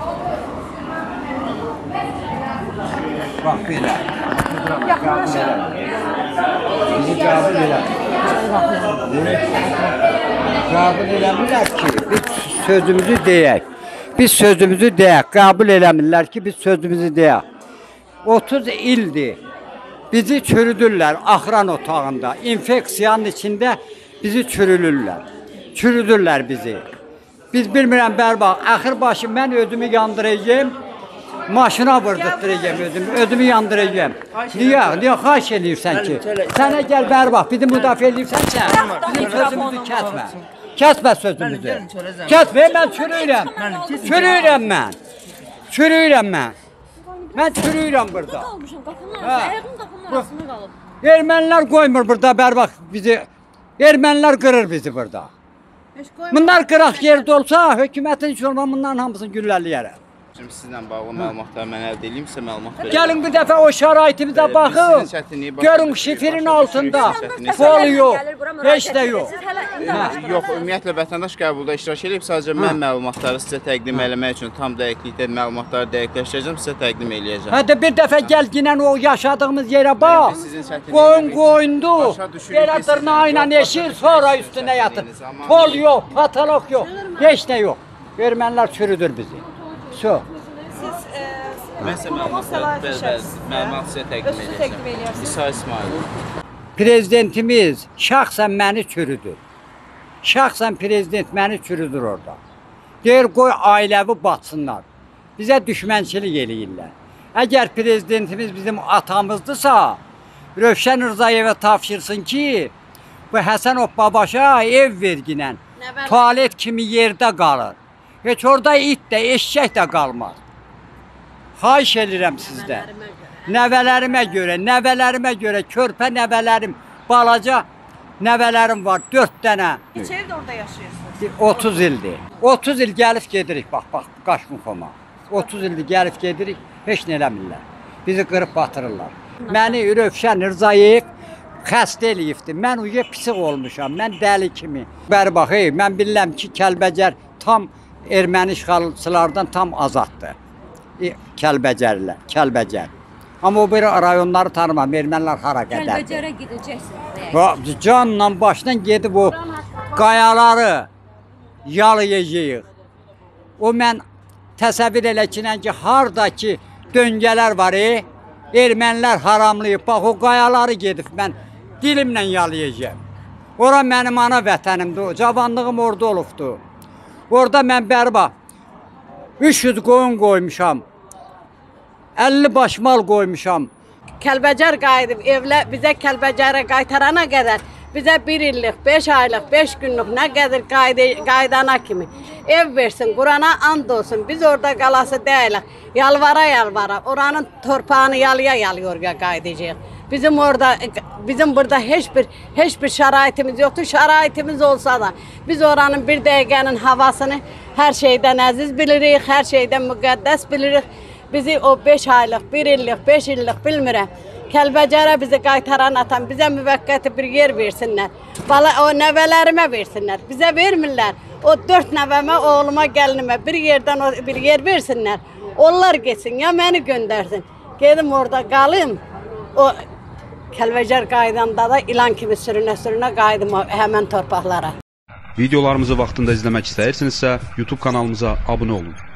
Bak belə. Bizi qəbul elə. Qəbul eləmirlər ki, biz sözümüzü deyək. Biz sözümüzü deyək. Qəbul eləmirlər ki, biz sözümüzü deyək. 30 ildir bizi çürüdürlər axıran otağında. İnfeksiyanın içində bizi çürüdürlər bizi. Biz bilmirəm bərbaq, axır başı mən özümü yandıracağım. Maşına vurdurtturacağım özümü yandıracağım. Niye xahiş eləyirsən ki? Sənə gəl bərbaq, bizi müdafiə eləyirsən sən. Bizim sözümüzü kəsmə. Kəsmə sözümüzü. Kəsmə, mən çürüyürəm. Çürüyürəm mən. Çürüyürəm mən. Mən çürüyürəm burada. Ermənilər qoymur burada bərbaq bizi. Ermənilər qırır bizi burada. Bunlar qıraq yerdə olsa, hökumətin iş olma bunların hamısını gülləliyərəm. Şimdi sizlə bağlı məlumatları mən əldə edeyimsə məlumat verəcəm. Gəlin bir dəfə o şəraitimizə baxın. Görün şifirin altında fol yox, heç də yox. Yox, ümumiyyətlə vətəndaş qəbulda iştirak edib, sadəcə mən məlumatları sizə təqdim eləmək üçün tam dəqiqlikdə məlumatları dəqiqləşdirəcəm, sizə təqdim eləyəcəm. Hətta bir dəfə gəl ginən o yaşadığımız yerə bax. Qoyun qoyundu. Belə dırnağı ilə eşir, sonra üstünə yatır. Fol yox, patolog yox, heç də yox. Ermənilər çürüdür bizi. So. Mənsə məlumat sizə təqdim edəcəm. İsa İsmailov. Prezidentimiz şəxsən məni çürüdür. Şəxsən prezident məni çürüdür orada. Deyir, qoy ailəvi batsınlar. Bizə düşmənçilik eləyirlər. Əgər prezidentimiz bizim atamızdırsa, Rövşən Rızayevə tapşırsın ki, bu Həsənov babaşa ev verginən, tualet kimi yerdə qalır. Heç orada it də, eşək də qalmaz. Xahiş edirəm sizdən. Nəvələrimə görə, körpə nəvələrim, balaca nəvələrim var, 4 dənə. Neçə ildir orada yaşayırsınız? 30 ildir. 30 il gəlib gedirik, bax, Qaşmuxoma. 30 ildir gəlib gedirik, heç nə eləmirlər. Bizi qırıb batırırlar. Məni Rövşən Rzayev xəstə eləyibdir. Mən uca pisik olmuşam, mən dəli kimi. Bəri bax, mən bilirəm ki, Kəlbəcər tam erməni işğalçılardan tam azaddır. Kəlbəcər. Amma o bir rayonları tanımam, ermənilər hara qədərdir. Kəlbəcərə gedəcəksiniz. Canla başdan gedib o qayaları yalayacağıq. O mən təsəvvür elə ki, haradakı döngələr var, ermənilər haramlayıb. Bax, o qayaları gedib mən dilimlə yalayacağım. Ora mənim ana vətənimdir, cavanlığım orada olubdur. Orada mən bərbaq 300 qoyun qoymuşam, 50 baş mal qoymuşam. Kəlbəcər qayıdıb, bizə Kəlbəcərə qaytarana qədər, bizə 1 illik, 5 aylıq, 5 günlük nə qədər qaydana kimi ev versin, Qurana and olsun. Biz orada qalası deyilik, yalvara, oranın torpağını yalıya qaydacaq. Bizim burada heç bir şəraitimiz yoxdur. Şəraitimiz olsa da biz oranın bir dəqiqənin havasını hər şeydən əziz bilirik, hər şeydən müqəddəs bilirik. Bizi o 5 aylıq, 1 illik, 5 illik bilmirəm. Kəlbəcərə bizi qaytaran atan bizə müvəqqəti bir yer versinlər. O nəvələrimə versinlər. Bizə vermirlər. O 4 nəvəmə, oğluma, gəlinimə bir yerdən bir yer versinlər. Onlar getsin, ya məni göndərsin. Gedim orada qalım. O Kəlbəcər qaydanda da ilan kimi sürünə qaydım həmən torpaqlara. Videolarımızı vaxtında izləmək istəyirsinizsə, YouTube kanalımıza abunə olun.